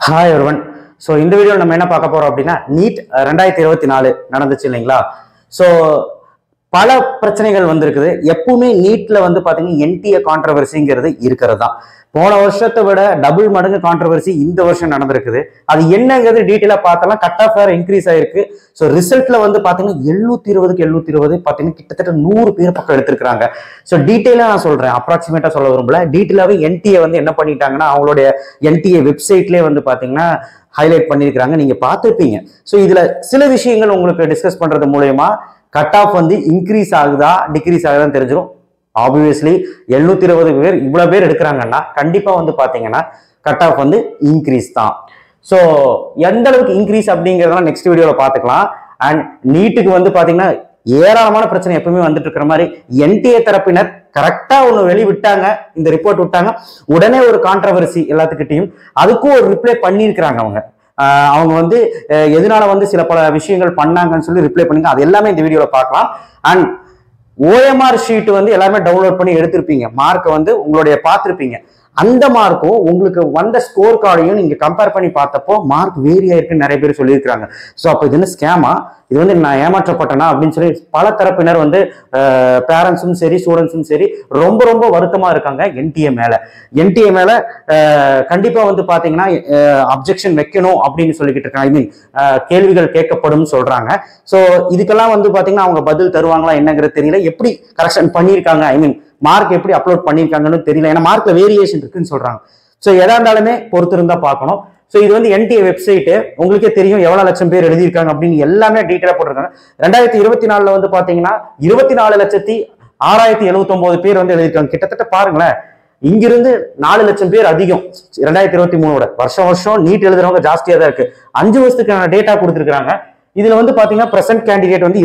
Hi everyone. So இந்த வீடியோவில் நம்ம என்ன பார்க்க போறோம் அப்படின்னா, நீட் 2024 நடந்துச்சு இல்லைங்களா? ஸோ பல பிரச்சனைகள் வந்திருக்குது. எப்பவுமே நீட்ல வந்து பாத்தீங்கன்னா என்டிஏ கான்ட்ரவர்சிங்கிறது இருக்கிறது தான். போன வருஷத்தை விட டபுள் மடங்கு கான்ட்ரவர்சி இந்த வருஷம் நடந்திருக்குது. அது என்னங்கிறது டீட்டெயிலா பார்த்தலாம். கட் ஆஃப் வேற இன்க்ரீஸ் ஆயிருக்கு. ஸோ ரிசல்ட்ல வந்து பாத்தீங்கன்னா 720 பாத்தீங்கன்னா கிட்டத்தட்ட 100 பேர் பக்கம் எடுத்திருக்காங்க. ஸோ டீட்டெயிலா நான் சொல்றேன், அப்ராக்சிமேட்டா சொல்ல விரும்பல. டீட்டெயிலாவே என்டிஏ வந்து என்ன பண்ணிட்டாங்கன்னா, அவங்களுடைய என்டிஏ வெப்சைட்லேயே வந்து பாத்தீங்கன்னா ஹைலைட் பண்ணியிருக்கிறாங்க. நீங்க பார்த்துருப்பீங்க. ஸோ இதுல சில விஷயங்கள் உங்களுக்கு டிஸ்கஸ் பண்றது மூலயமா கட் ஆஃப் வந்து இன்க்ரீஸ் ஆகுதா டிக்ரீஸ் ஆகுதான்னு தெரிஞ்சிடும். ஆப்வியஸ்லி 720 பேர் இவ்வளவு பேர் எடுக்கிறாங்கன்னா கண்டிப்பா வந்து பாத்தீங்கன்னா கட் ஆஃப் வந்து இன்க்ரீஸ் தான். ஸோ எந்த அளவுக்கு இன்க்ரீஸ் அப்படிங்கிறதெல்லாம் நெக்ஸ்ட் வீடியோல பாத்துக்கலாம். அண்ட் நீட்டுக்கு வந்து பாத்தீங்கன்னா ஏராளமான பிரச்சனை எப்பவுமே வந்துட்டு இருக்கிற மாதிரி என்டிஏ தரப்பினர் கரெக்டா ஒண்ணு வெளிவிட்டாங்க, இந்த ரிப்போர்ட் விட்டாங்க, உடனே ஒரு கான்ட்ரவர்சி எல்லாத்துக்கிட்டையும். அதுக்கும் ஒரு ரிப்ளை பண்ணியிருக்கிறாங்க அவங்க வந்து எதனால வந்து சில பல விஷயங்கள் பண்ணாங்கன்னு சொல்லி ரிப்ளை பண்ணிங்க. அது எல்லாமே இந்த வீடியோல பார்க்கலாம். அண்ட் ஓஎம்ஆர் ஷீட் வந்து எல்லாருமே டவுன்லோட் பண்ணி எடுத்திருப்பீங்க. மார்க்கை வந்து உங்களுடைய பார்த்திருப்பீங்க. அந்த மார்க்கும் உங்களுக்கு வந்த ஸ்கோர் கார்டையும் நீங்க கம்பேர் பண்ணி பார்த்தப்போ மார்க் வேரி ஆயிருக்குன்னு நிறைய பேர் சொல்லியிருக்காங்க. ஸோ அப்போ இது என்ன ஸ்கேமா, இது வந்து நான் ஏமாற்றப்பட்டனா அப்படின்னு சொல்லி பல தரப்பினர் வந்து பேரண்ட்ஸும் சரி ஸ்டூடெண்ட்ஸும் சரி ரொம்ப ரொம்ப வருத்தமா இருக்காங்க என்டிஏ மேல கண்டிப்பா வந்து பாத்தீங்கன்னா அப்ஜெக்ஷன் வைக்கணும் அப்படின்னு சொல்லிக்கிட்டு இருக்காங்க. ஐ மீன் கேள்விகள் கேட்கப்படும் சொல்றாங்க. ஸோ இதுக்கெல்லாம் வந்து பாத்தீங்கன்னா அவங்க பதில் தருவாங்களா என்னங்கிறது தெரியல. எப்படி கரெக்ஷன் பண்ணியிருக்காங்க, ஐ மீன் மார்க் எப்படி அப்லோட் பண்ணியிருக்காங்கன்னு தெரியல. ஏன்னா மார்க்ல வேரியேஷன் இருக்குன்னு சொல்றாங்க. ஸோ எதா இருந்தாலுமே பொறுத்து இருந்தா பார்க்கணும். ஸோ இது வந்து என்டிஏ வெப்சைட், உங்களுக்கே தெரியும் எவ்வளவு லட்சம் பேர் எழுதியிருக்காங்க அப்படின்னு எல்லாமே டீட்டெயிலா போட்டிருக்காங்க. 2024 வந்து பாத்தீங்கன்னா 24,06,079 பேர் வந்து எழுதியிருக்காங்க. கிட்டத்தட்ட பாருங்களேன், இங்கிருந்து 4 லட்சம் பேர் அதிகம் 2023 வருஷம் வருஷம் நீட் எழுதுறவங்க ஜாஸ்தியா தான் இருக்கு. 5 வருஷத்துக்கான டேட்டா கொடுத்துருக்காங்க. இதுல வந்து பாத்தீங்கன்னா பிரசன்ட் கேண்டிடேட் வந்து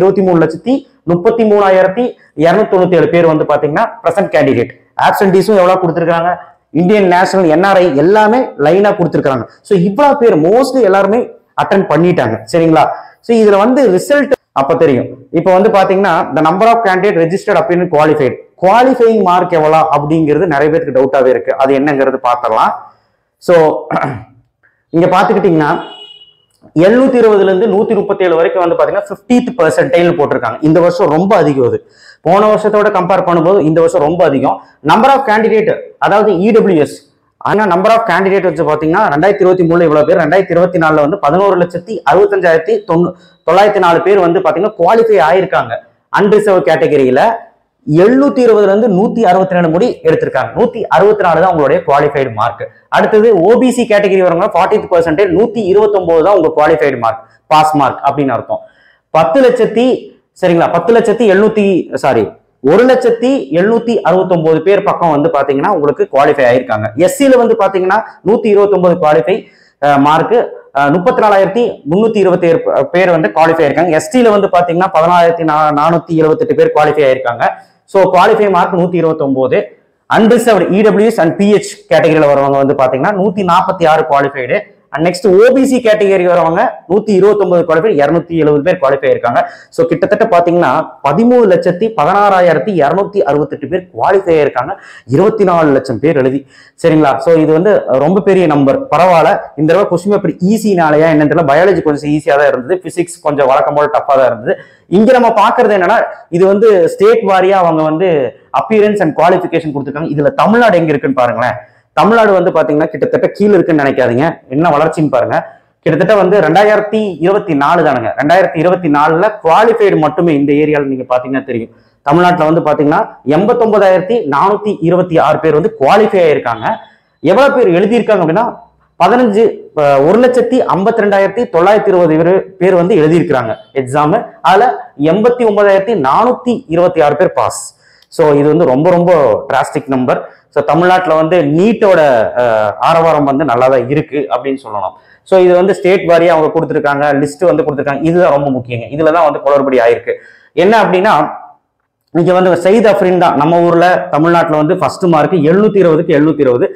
23,33,297 பேர் வந்து பாத்தீங்கன்னா பிரசன்ட் கேண்டிடேட். ஆப்சன்டீஸும் எவ்வளவு கொடுத்துருக்காங்க, இந்தியன் நேஷனல் என்ஆர்ஐ எல்லாமே லைனா கொடுத்துருக்காங்க. ஸோ இவ்வளவு பேர் மோஸ்ட்லி எல்லாருமே அட்டன் பண்ணிட்டாங்க. சரிங்களா? ஸோ இதுல வந்து ரிசல்ட் அப்ப தெரியும். இப்போ வந்து பாத்தீங்கன்னா the number of candidate registered அப்படின்னு குவாலிஃபைங் மார்க் எவ்வளோ அப்படிங்கிறது நிறைய பேருக்கு டவுட்டாவே இருக்கு. அது என்னங்கிறது பார்த்துடலாம். ஸோ இங்க பாத்துக்கிட்டீங்கன்னா 720 இருந்து 137 வரைக்கும் வந்து பாத்தீங்கன்னா 50th percentile போட்டிருக்காங்க. இந்த வருஷம் ரொம்ப அதிகம். அது போன வருஷத்தோட கம்பேர் பண்ணும்போது இந்த வருஷம் ரொம்ப அதிகம். நம்பர் ஆஃப் கேண்டிடேட், அதாவது இடபிள்யூஎஸ், ஆனா நம்பர் ஆஃப் கேண்டிடேட் வச்சு பாத்தீங்கன்னா 2023 இவ்வளவு பேர், 2024 வந்து 11,65,904 பேர் வந்து பாத்தீங்கன்னா குவாலிஃபை ஆயிருக்காங்க. அன்ரிசர்வ் கேட்டகரியில 720 இருந்து 162 முடி எடுத்திருக்காங்க. 164 தான் உங்களுடைய குவாலிஃபைடு மார்க். அடுத்தது ஓபிசி கேட்டகரி வரவங்க 40th percentile 129 தான் உங்க குவாலிஃபைடு மார்க், பாஸ் மார்க் அப்படின்னு அர்த்தம். 1,769 பேர் பக்கம் வந்து பாத்தீங்கன்னா உங்களுக்கு குவாலிஃபை ஆயிருக்காங்க. எஸ்சில வந்து பாத்தீங்கன்னா 129 குவாலிஃபை மார்க், 34,327 பேர் வந்து குவாலிஃபை ஆயிருக்காங்க. எஸ்டில வந்து பாத்தீங்கன்னா 14,478 பேர் குவாலிஃபை ஆயிருக்காங்க. So qualify mark 129. Unreserved EWS and PH கேட்டகரியில வரவங்க வந்து பாத்தீங்கன்னா 146 qualified. And next OBC category வரவங்க 129 குவாலிஃபை, 270 பேர் குவாலிஃபை இருக்காங்க. ஸோ கிட்டத்தட்ட பாத்தீங்கன்னா 13,16,268 பேர் குவாலிஃபை இருக்காங்க. 24 லட்சம் பேர் எழுதி. சரிங்களா? ஸோ இது வந்து ரொம்ப பெரிய நம்பர். பரவாயில்ல. இந்த தடவை கொஸ்டின் பேப்பர் ஈஸினாலயா என்னன்னு தெரியல, பயாலஜி கொஞ்சம் ஈஸியா தான் இருந்தது, பிசிக்ஸ் கொஞ்சம் வழக்கம் போல டஃபா தான் இருந்தது. இங்க நம்ம பாக்குறது என்னன்னா, இது வந்து ஸ்டேட் வாரியா அவங்க வந்து அப்பியரன்ஸ் அண்ட் குவாலிஃபிகேஷன் கொடுத்துருக்காங்க. இதுல தமிழ்நாடு எங்க இருக்குன்னு பாருங்களேன். தமிழ்நாடு வந்து பாத்தீங்கன்னா கிட்டத்தட்ட கீழே இருக்குன்னு நினைக்காதீங்க, என்ன வளர்ச்சின்னு பாருங்க. கிட்டத்தட்ட வந்து 2024 தானுங்க. 2024 குவாலிஃபைடு மட்டுமே இந்த ஏரியாவில் நீங்க பாத்தீங்கன்னா தெரியும். தமிழ்நாட்டில் வந்து பாத்தீங்கன்னா 89,426 பேர் வந்து குவாலிஃபை ஆயிருக்காங்க. எவ்வளவு பேர் எழுதியிருக்காங்க அப்படின்னா 1,52,920 பேர் வந்து எழுதியிருக்கிறாங்க எக்ஸாம். அதுல 89,426 பேர் பாஸ். ஸோ இது வந்து ரொம்ப ரொம்ப டிராஸ்டிக் நம்பர். ஸோ தமிழ்நாட்டில் வந்து நீட்டோட ஆரவாரம் வந்து நல்லா தான் இருக்கு அப்படின்னு சொல்லலாம். ஸோ இது வந்து ஸ்டேட் வாரியா அவங்க கொடுத்துருக்காங்க, லிஸ்ட் வந்து கொடுத்துருக்காங்க. இதுதான் ரொம்ப முக்கியங்க. இதுல தான் வந்து குளறுபடி ஆயிருக்கு. என்ன அப்படின்னா, இங்க வந்து சயீத் அஃப்ரின் தான் நம்ம ஊர்ல தமிழ்நாட்டில் வந்து ஃபர்ஸ்ட் மார்க் 720க்கு 720,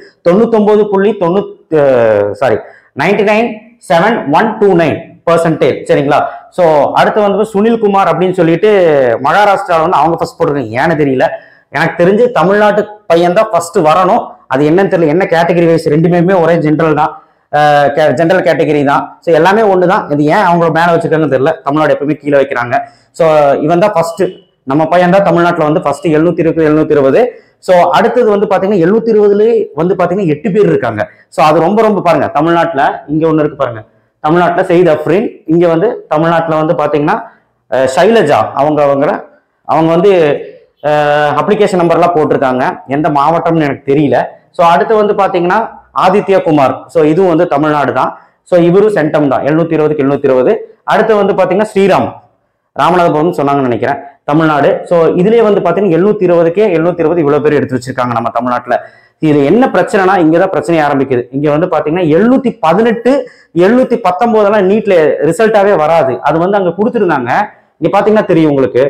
99.7,129%. சரிங்களா? ஸோ அடுத்து வந்து சுனில் குமார் அப்படின்னு சொல்லிட்டு மகாராஷ்டிராவில் வந்து அவங்க ஃபர்ஸ்ட் போட்டிருக்காங்க. ஏன்னு தெரியல, எனக்கு தெரிஞ்சு தமிழ்நாட்டு பையன் தான் ஃபர்ஸ்ட் வரணும். அது என்னன்னு தெரியல, என்ன கேட்டகரி வைஸ் ரெண்டுமே ஒரே ஜென்ரல் தான். ஜென்ரல் கேட்டகரி தான். ஸோ எல்லாமே ஒன்று தான். இது ஏன் அவங்க மேலே வச்சுருக்காங்கன்னு தெரியல. தமிழ்நாடு எப்பவுமே கீழே வைக்கிறாங்க. ஸோ இவன் தான் ஃபர்ஸ்ட், நம்ம பையன் தான் தமிழ்நாட்டில் வந்து ஃபர்ஸ்ட் 720 720. ஸோ அடுத்தது வந்து பார்த்தீங்கன்னா 720லேயே வந்து பார்த்தீங்கன்னா 8 பேர் இருக்காங்க. ஸோ அது ரொம்ப ரொம்ப பாருங்க. தமிழ்நாட்டில் இங்கே ஒன்று இருக்கு பாருங்க. தமிழ்நாட்டில் செய்த் அஃப்ரீன், இங்கே வந்து தமிழ்நாட்டில் வந்து பார்த்தீங்கன்னா ஷைலஜா அவங்க வந்து அப்ளிகேஷன் நம்பர்லாம் போட்டிருக்காங்க. எந்த மாவட்டம்னு எனக்கு தெரியல. ஸோ அடுத்து வந்து பார்த்தீங்கன்னா ஆதித்யா குமார். ஸோ இதுவும் வந்து தமிழ்நாடு தான். ஸோ இவரும் சென்டம் தான் 720க்கு 720. அடுத்து வந்து பார்த்தீங்கன்னா ஸ்ரீராம் ராமநாதபுரம் சொன்னாங்கன்னு நினைக்கிறேன், தமிழ்நாடு. ஸோ இதுலேயே வந்து பார்த்தீங்கன்னா 720க்கே 720 இவ்வளோ பேர் எடுத்து வச்சிருக்காங்க நம்ம தமிழ்நாட்டில். இது என்ன பிரச்சனைனா இங்கதான் பிரச்சனை ஆரம்பிக்குது. இங்க வந்து பாத்தீங்கன்னா 718 719 நீட்ல ரிசல்ட்டாவே வராது. அது வந்து அங்க கொடுத்துருந்தாங்க. இங்க பாத்தீங்கன்னா தெரியும் உங்களுக்கு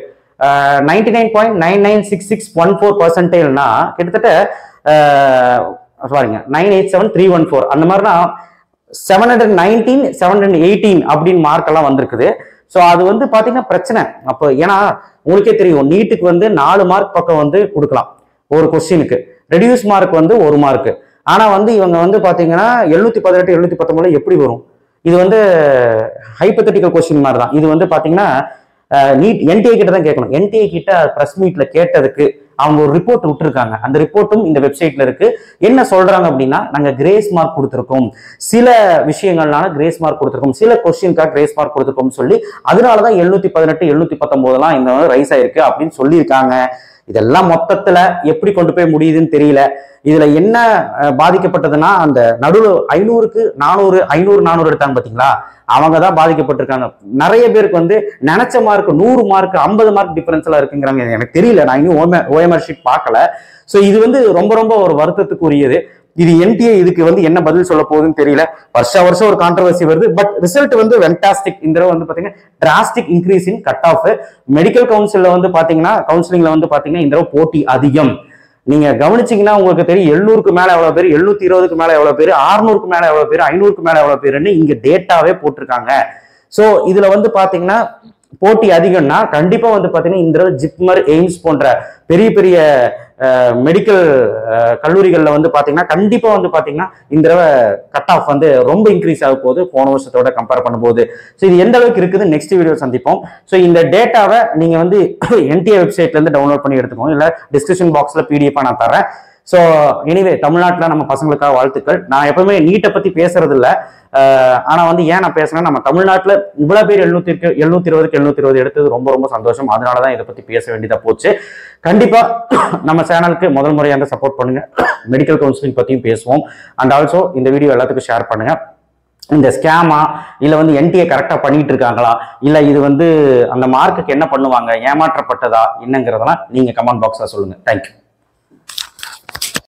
99.996614%. கிட்டத்தட்ட பாருங்க 987314 அந்த மாதிரினா 719 718 அப்படின்னு மார்க் எல்லாம் வந்திருக்குது. ஸோ அது வந்து பாத்தீங்கன்னா பிரச்சனை. அப்போ ஏன்னா உங்களுக்கே தெரியும் நீட்டுக்கு வந்து 4 மார்க் பக்கம் வந்து கொடுக்கலாம் ஒரு கொஸ்டினுக்கு, ரெடியூஸ் மார்க் வந்து 1 மார்க். ஆனா வந்து இவங்க வந்து பாத்தீங்கன்னா 718 719 எப்படி வரும்? இது வந்து ஹைப்போதெட்டிக்கல் கொஸ்டின் மாதிரி தான். இது வந்து பாத்தீங்கன்னா நீட் என்டிஏ கிட்ட தான் கேட்கணும். என்டிஏ கிட்ட பிரஸ் மீட்ல கேட்டதுக்கு அவங்க ஒரு ரிப்போர்ட் விட்டுருக்காங்க. அந்த ரிப்போர்ட்டும் இந்த வெப்சைட்ல இருக்கு. என்ன சொல்றாங்க அப்படின்னா, நாங்க கிரேஸ் மார்க் கொடுத்துருக்கோம், சில விஷயங்கள்னால கிரேஸ் மார்க் கொடுத்துருக்கோம், சில கொஸ்டினுக்காக கிரேஸ் மார்க் கொடுத்துருக்கோம் சொல்லி அதனாலதான் 718 719 இந்த ரைஸ் ஆயிருக்கு அப்படின்னு சொல்லியிருக்காங்க. இதெல்லாம் மொத்தத்துல எப்படி கொண்டு போய் முடியுதுன்னு தெரியல. இதுல என்ன பாதிக்கப்பட்டதுன்னா, அந்த நடுவில் 500க்கு 400 500 400 எடுத்தாங்க பாத்தீங்களா, அவங்க தான் பாதிக்கப்பட்டிருக்காங்க. நிறைய பேருக்கு வந்து நினைச்ச மார்க் 100 மார்க் 50 மார்க் டிஃபரன்ஸ் எல்லாம் இருக்குங்கிறாங்க. எனக்கு தெரியல, நான் இன்னும் ஓஎம்ஆர் ஷீட் பார்க்கல. ஸோ இது வந்து ரொம்ப ரொம்ப ஒரு வருத்தத்துக்குரியது. இது என்டிஏ இதுக்கு வந்து என்ன பதில் சொல்ல போகுதுன்னு தெரியல. வருஷம் ஒரு கான்ட்ரவர்சி வருது. பட் ரிசல்ட் வந்து வென்டாஸ்டிக். இந்த வந்து பாத்தீங்கன்னா drastic increase in cut off. Medical கவுன்சில்ல வந்து பாத்தீங்கன்னா கவுன்சிலிங்ல வந்து பாத்தீங்கன்னா இந்த போட்டி அதிகம். நீங்க கவனிச்சீங்கன்னா உங்களுக்கு தெரியும் 700க்கு மேல எவ்வளவு பேர், 720க்கு மேல எவ்வளவு பேர், 600க்கு மேல எவ்வளவு பேர், 500க்கு மேல எவ்வளவு பேருன்னு இங்க டேட்டாவே போட்டிருக்காங்க. சோ இதுல வந்து பாத்தீங்கன்னா போட்டி அதிகம்னா கண்டிப்பா வந்து பாத்தீங்கன்னா இந்த ஜிப்மர், எய்ம்ஸ் போன்ற பெரிய பெரிய மெடிக்கல் கல்லூரிகள்ல வந்து பாத்தீங்கன்னா கண்டிப்பா வந்து பாத்தீங்கன்னா இந்த கட் ஆஃப் வந்து ரொம்ப இன்க்ரீஸ் ஆக போகுது போன வருஷத்தோட கம்பேர் பண்ணும்போது. ஸோ இது எந்த அளவுக்கு இருக்குது நெக்ஸ்ட் வீடியோ சந்திப்போம். ஸோ இந்த டேட்டாவை நீங்க வந்து என்டிஏ வெப்சைட்ல இருந்து டவுன்லோட் பண்ணி எடுத்துக்கோங்க, இல்ல டிஸ்கிரிப்ஷன் பாக்ஸ்ல பிடிஎஃப் நான் தரேன். ஸோ எனிவே தமிழ்நாட்டில் நம்ம பசங்களுக்காக வாழ்த்துக்கள். நான் எப்பவுமே நீட்டை பத்தி பேசுறது இல்லை. ஆனா வந்து ஏன் நான் பேசுறேன், நம்ம தமிழ்நாட்டில் இவ்வளவு பேர் 720க்கு 720 எடுத்தது ரொம்ப ரொம்ப சந்தோஷம். அதனாலதான் இதை பத்தி பேச வேண்டியதா போச்சு. கண்டிப்பா நம்ம சேனலுக்கு முதல் முறையாக சப்போர்ட் பண்ணுங்க. மெடிக்கல் கவுன்சிலிங் பத்தியும் பேசுவோம். அண்ட் ஆல்சோ இந்த வீடியோ எல்லாத்துக்கும் ஷேர் பண்ணுங்க. இந்த ஸ்கேமா இல்ல வந்து என்டிஏ கரெக்டா பண்ணிட்டு இருக்காங்களா, இல்ல இது வந்து அந்த மார்க்குக்கு என்ன பண்ணுவாங்க, ஏமாற்றப்பட்டதா என்னங்கிறதெல்லாம் நீங்க கமெண்ட் பாக்ஸ்ல சொல்லுங்க. தேங்க்யூ.